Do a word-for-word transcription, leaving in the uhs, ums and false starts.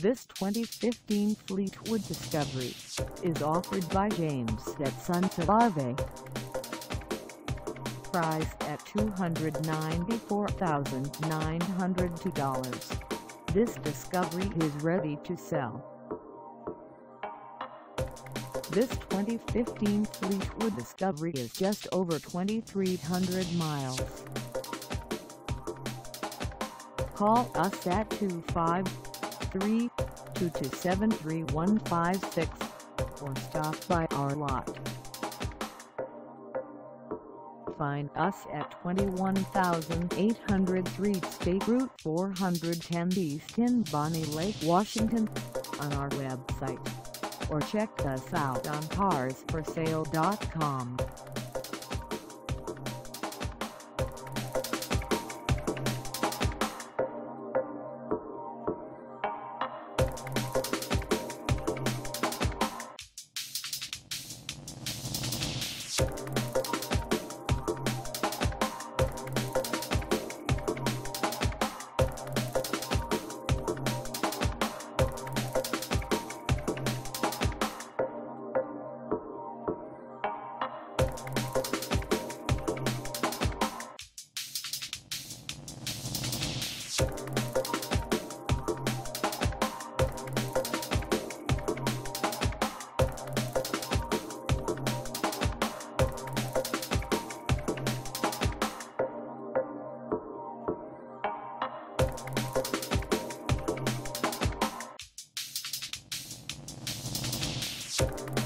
This twenty fifteen Fleetwood Discovery is offered by James at Unspecified. Priced at two hundred ninety-four thousand nine hundred two dollars, this Discovery is ready to sell. This twenty fifteen Fleetwood Discovery is just over twenty-three hundred miles. Call us at two five three, two two seven, three one five six or stop by our lot. Find us at twenty-one thousand eight hundred three State Route four hundred ten East in Bonnie Lake, Washington, on our website, or check us out on cars for sale dot com. You